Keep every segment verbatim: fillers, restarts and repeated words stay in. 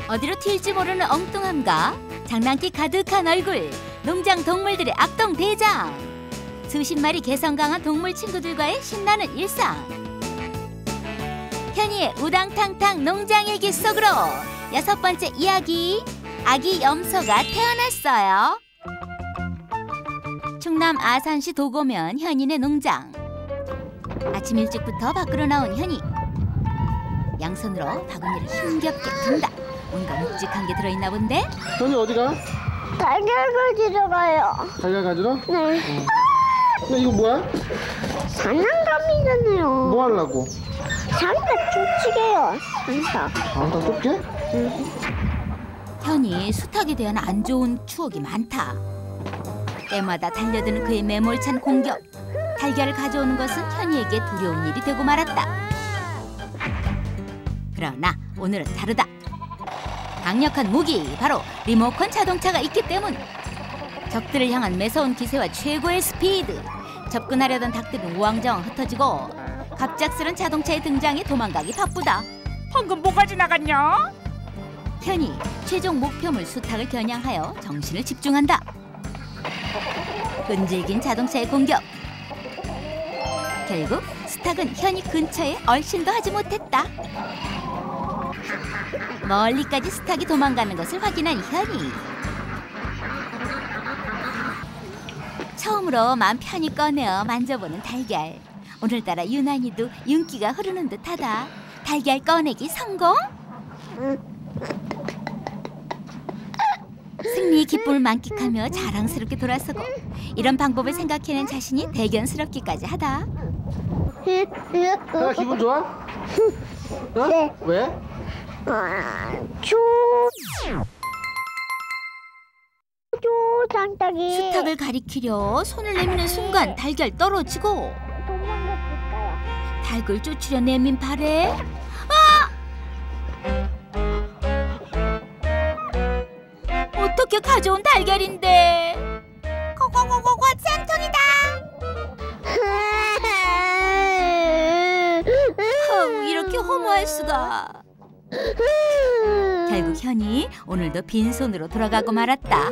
어디로 튈지 모르는 엉뚱함과 장난기 가득한 얼굴, 농장 동물들의 악동 대장. 수십 마리 개성 강한 동물 친구들과의 신나는 일상. 현이의 우당탕탕 농장 얘기 속으로 여섯 번째 이야기, 아기 염소가 태어났어요. 충남 아산시 도고면 현이네 농장. 아침 일찍부터 밖으로 나온 현이. 양손으로 바구니를 힘겹게 든다. 뭔가 묵직한 게 들어있나 본데? 현이 어디가? 달걀 가지러 가요. 달걀 가지러? 네. 어. 근데 이거 뭐야? 장난감이잖아요. 뭐 하려고? 산타 쫓치게요. 산타. 산타 쫓게? 응. 현이 숱하게 대한 안 좋은 추억이 많다. 때마다 달려드는 그의 매몰찬 공격. 달걀을 가져오는 것은 현이에게 두려운 일이 되고 말았다. 그러나 오늘은 다르다. 강력한 무기, 바로 리모컨 자동차가 있기 때문. 적들을 향한 매서운 기세와 최고의 스피드. 접근하려던 닭들은 우왕좌왕 흩어지고 갑작스런 자동차의 등장에 도망가기 바쁘다. 방금 뭐가 지나갔냐? 현이 최종 목표물 수탉을 겨냥하여 정신을 집중한다. 끈질긴 자동차의 공격. 결국 수탉은 현이 근처에 얼씬도 하지 못했다. 멀리까지 수탉이 도망가는 것을 확인한 현이. 처음으로 마음 편히 꺼내어 만져보는 달걀. 오늘따라 유난히도 윤기가 흐르는 듯하다. 달걀 꺼내기 성공? 승리의 기쁨을 만끽하며 자랑스럽게 돌아서고, 이런 방법을 생각해낸 자신이 대견스럽기까지 하다. 야, 기분 좋아? 어? 네. 왜? 아, 쭈. 쭈, 산타기. 수탉을 가리키려 손을 내미는 순간 달걀 떨어지고, 도망갔을까요? 닭을 쫓으려 내민 발에 아! 어떻게 가져온 달걀인데? 고고고고고 쌤통이다. 허우, 이렇게 허무할 수가. 결국 현이 오늘도 빈손으로 돌아가고 말았다.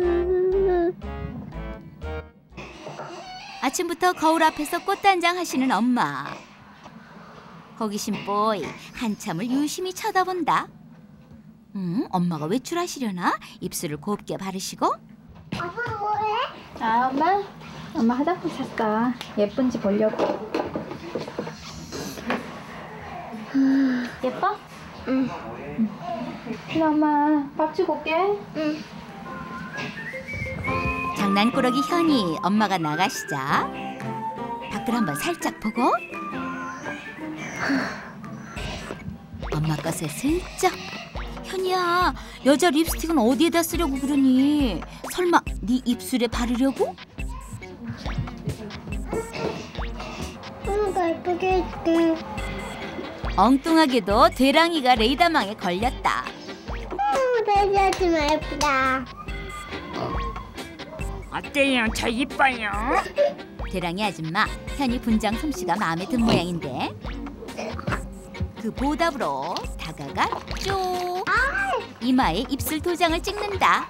아침부터 거울 앞에서 꽃단장 하시는 엄마. 호기심 뽀이 한참을 유심히 쳐다본다. 음, 엄마가 외출하시려나? 입술을 곱게 바르시고. 엄마 뭐해? 아, 엄마? 엄마 화장품 샀어. 예쁜지 보려고. 예뻐? 응. 그래, 엄마 밥 주고 올게. 응. 장난꾸러기 현이 엄마가 나가시자 밖을 한번 살짝 보고 엄마 것에 슬쩍. 현이야, 여자 립스틱은 어디에다 쓰려고 그러니? 설마 네 입술에 바르려고? 엄마가 예쁘게 해줄게. 엉뚱하게도 대랑이가 레이더망에 걸렸다. 음, 대지하지마 예쁘다. 어때요? 저 이뻐요? 대랑이 아줌마, 현이 분장 솜씨가 마음에 든 모양인데 그 보답으로 다가가 쭉 이마에 입술 도장을 찍는다.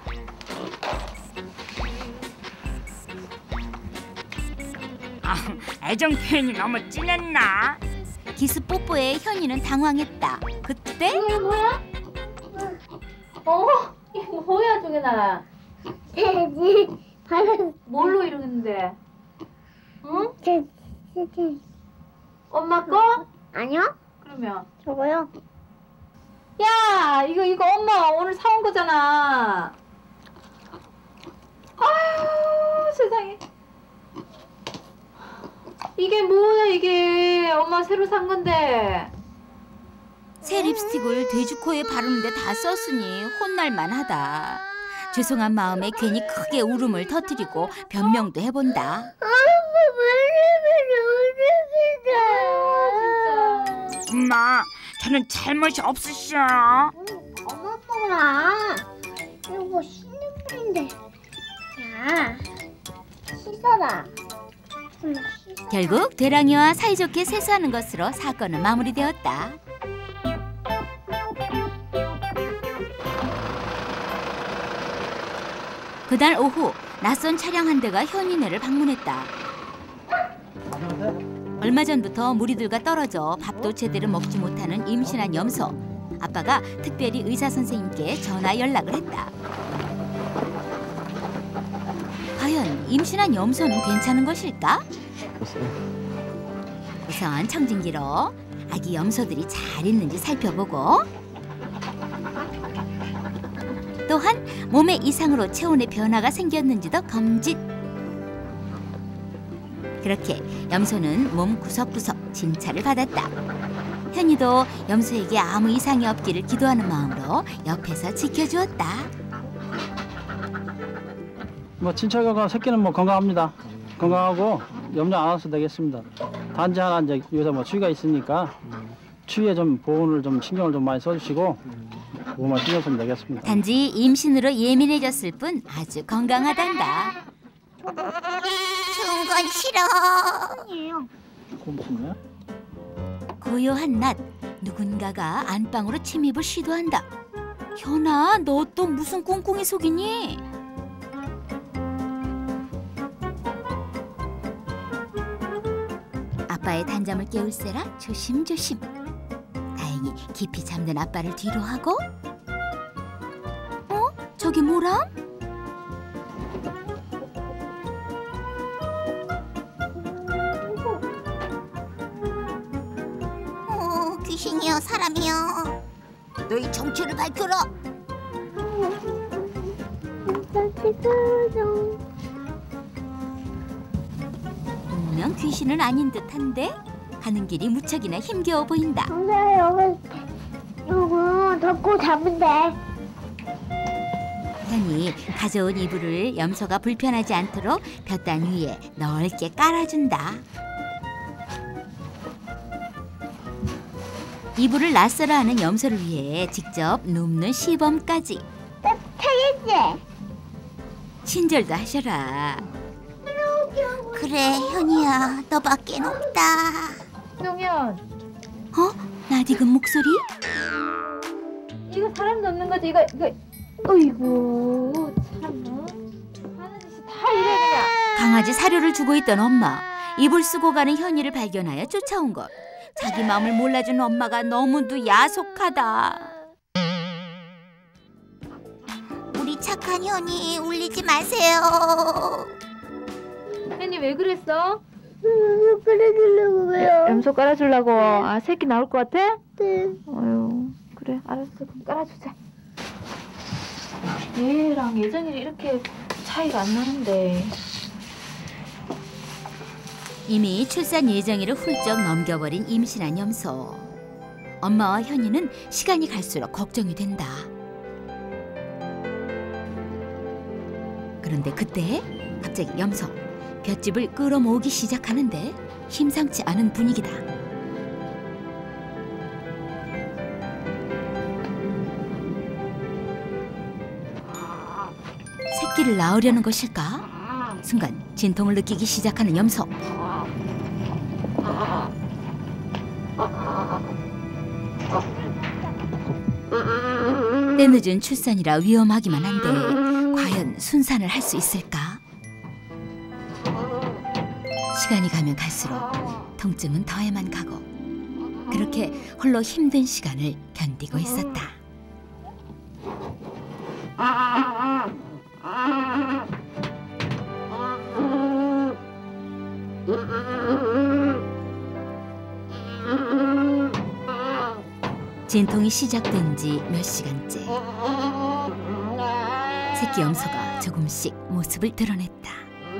아, 애정 표현이 너무 진했나? 기습 뽀뽀에 현이는 당황했다. 그때 이게 뭐야? 어? 이게 뭐야, 종현아? 돼지. 발은 뭘로 이러는데? 응? 제, 제, 제. 엄마 거? 아니요? 그러면 저거요. 야, 이거 이거 엄마 오늘 사온 거잖아. 아유, 세상에. 이게 뭐야, 이게. 엄마 새로 산 건데. 새 립스틱을 돼지코에 바르는데 다 썼으니 혼날만 하다. 죄송한 마음에 괜히 크게 울음을 터뜨리고 변명도 해본다. 엄마 왜 이러면 진짜. 엄마, 저는 잘못이 없으셔. 엄마 거라. 이거 씻는 물인데. 야, 씻어라. 엄마 씻어. 결국 대랑이와 사이좋게 세수하는 것으로 사건은 마무리되었다. 그날 오후 낯선 차량 한 대가 현이네를 방문했다. 얼마 전부터 무리들과 떨어져 밥도 제대로 먹지 못하는 임신한 염소. 아빠가 특별히 의사 선생님께 전화 연락을 했다. 과연 임신한 염소는 괜찮은 것일까? 우선 청진기로 아기 염소들이 잘 있는지 살펴보고 또한 몸에 이상으로 체온의 변화가 생겼는지도 검진. 그렇게 염소는 몸 구석구석 진찰을 받았다. 현이도 염소에게 아무 이상이 없기를 기도하는 마음으로 옆에서 지켜주었다. 뭐 진찰 결과 새끼는 뭐 건강합니다. 건강하고 염려 안 하셔도 되겠습니다. 단지 하나 이제 요새 뭐 추위가 있으니까 추위에 좀 보온을 좀 신경을 좀 많이 써주시고 그것만 신경 쓰면 되겠습니다. 단지 임신으로 예민해졌을 뿐 아주 건강하단다. 추운 건 싫어. 그거 무슨 거야? 고요한 낮 누군가가 안방으로 침입을 시도한다. 현아, 너 또 무슨 꽁꽁이 속이니? 아빠의 단잠을 깨울세라 조심조심. 다행히 깊이 잠든 아빠를 뒤로 하고 어? 저기 뭐람? 어, 귀신이여 사람이여. 너희 정체를 밝혀라. 분명 귀신은 아닌 듯한데 가는 길이 무척이나 힘겨워 보인다. 근데 여기 이거 덮고 잡으면 돼. 현이 가져온 이불을 염소가 불편하지 않도록 볕단 위에 넓게 깔아준다. 이불을 낯설어 하는 염소를 위해 직접 눕는 시범까지. 타겠지? 친절도 하셔라. 그래 현이야 너밖에 없다. 동현, 어? 나디금 목소리? 이거 사람 넣는 거지? 이거 이거. 어이구, 참. 하는 짓이 다 이래 그냥. 강아지 사료를 주고 있던 엄마. 이불 쓰고 가는 현이를 발견하여 쫓아온 것. 자기 마음을 몰라준 엄마가 너무도 야속하다. 우리 착한 현이 울리지 마세요. 혜니 왜 그랬어? 염소 끌어주려고 왜요? 염소 깔아주려고. 아, 새끼 나올 것 같아? 네. 어휴, 그래, 알았어. 그럼 깔아주자. 얘랑 예정이 이렇게 차이가 안 나는데. 이미 출산 예정일을 훌쩍 넘겨버린 임신한 염소. 엄마와 현이는 시간이 갈수록 걱정이 된다. 그런데 그때 갑자기 염소 볏짚을 끌어모으기 시작하는데 심상치 않은 분위기다. 새끼를 낳으려는 것일까? 순간 진통을 느끼기 시작하는 염소. 때늦은 출산이라 위험하기만 한데 과연 순산을 할 수 있을까? 시간이 가면 갈수록 통증은 더해만 가고 그렇게 홀로 힘든 시간을 견디고 있었다. 진통이 시작된 지 몇 시간째. 새끼 염소가 조금씩 모습을 드러냈다.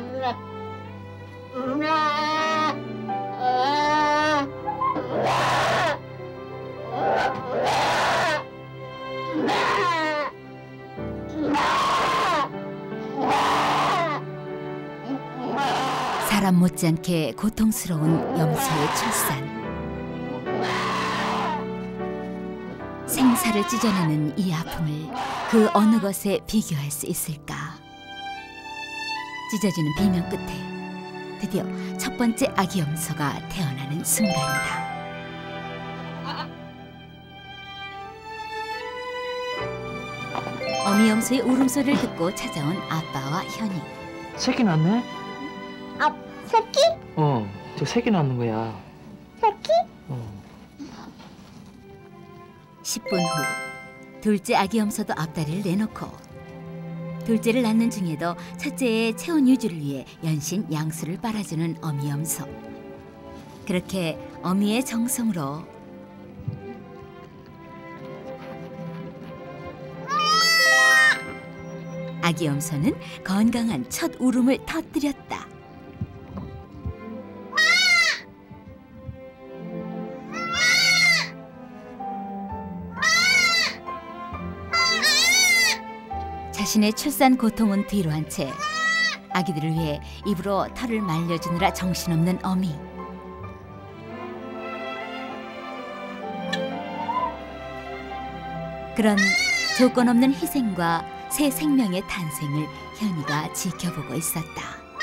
사람 못지않게 고통스러운 염소의 출산. 생사를 찢어내는 이 아픔을 그 어느 것에 비교할 수 있을까? 찢어지는 비명 끝에 드디어 첫 번째 아기 염소가 태어나는 순간이다. 어미염소의 울음소리를 듣고 찾아온 아빠와 현이. 새끼 낳네? 아, 새끼? 어, 저 새끼 낳는 거야. 새끼? 어. 십 분 후 둘째 아기염소도 앞다리를 내놓고 둘째를 낳는 중에도 첫째의 체온 유지를 위해 연신 양수를 빨아주는 어미염소. 그렇게 어미의 정성으로 아기염소는 건강한 첫 울음을 터뜨렸다. 자신의 출산 고통은 뒤로 한 채 아기들을 위해 입으로 털을 말려주느라 정신없는 어미. 그런 조건 없는 희생과 새 생명의 탄생을 현이가 지켜보고 있었다.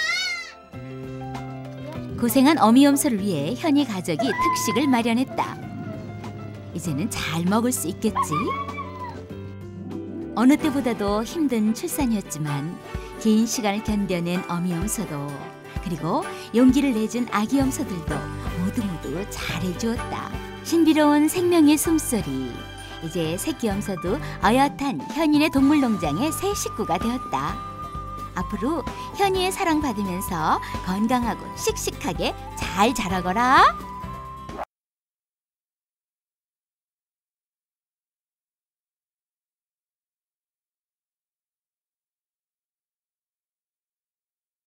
고생한 어미염소를 위해 현이 가족이 특식을 마련했다. 이제는 잘 먹을 수 있겠지? 어느 때보다도 힘든 출산이었지만 긴 시간을 견뎌낸 어미염소도 그리고 용기를 내준 아기염소들도 모두 모두 잘해주었다. 신비로운 생명의 숨소리. 이제 새끼염소도 어엿한 현인의 동물농장의 새 식구가 되었다. 앞으로 현이의 사랑받으면서 건강하고 씩씩하게 잘 자라거라.